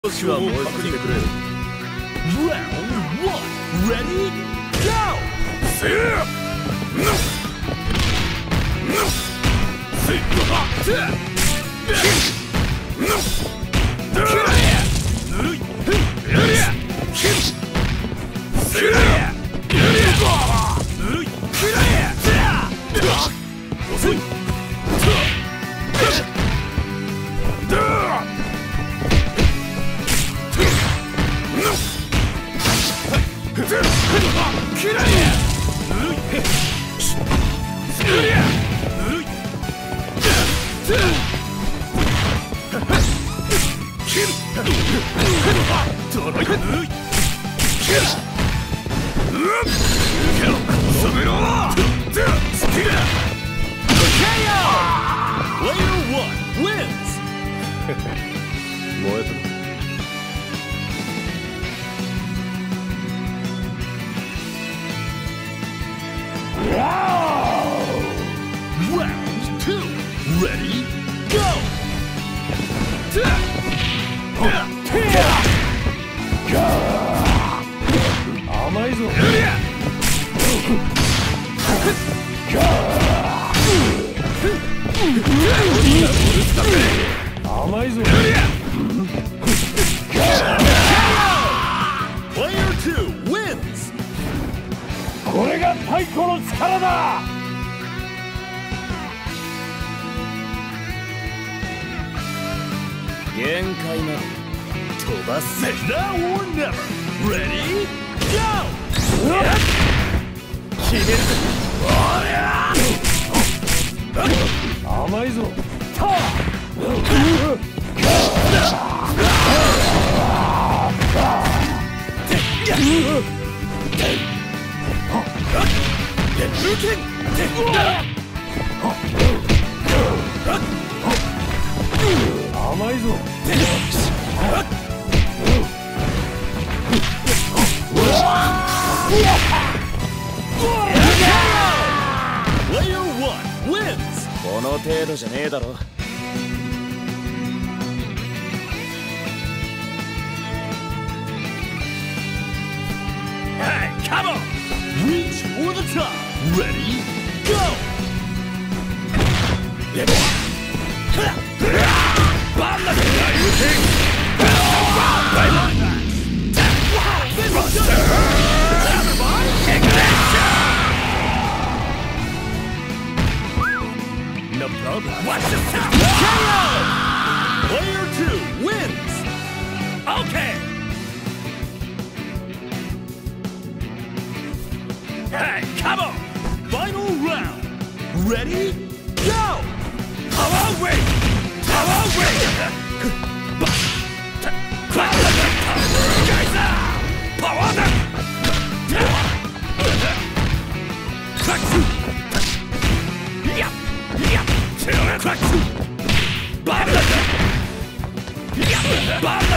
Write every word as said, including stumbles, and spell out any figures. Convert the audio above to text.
しは燃えさせてくれ。Round one, ready, go! せーののせーのはせーのだらぬいやりゃせーやりゃぬいや遅いこれが太鼓の力だ。限界まで飛ばせ。 Now or never. Ready, go! 決めるぞ。おりゃ甘いぞ。た甘いぞ。この程度じゃねえだろ。Hey, come on! Reach for the top. Ready, go! No problem. Watch the sound. K O! Player two wins. Okay. Hey, come on! Final round. Ready? Go! Power wave! Power wave! Geyser! Power down! Crack through! Yep! Yep! Crack through! Bomb! Yep! Bomb!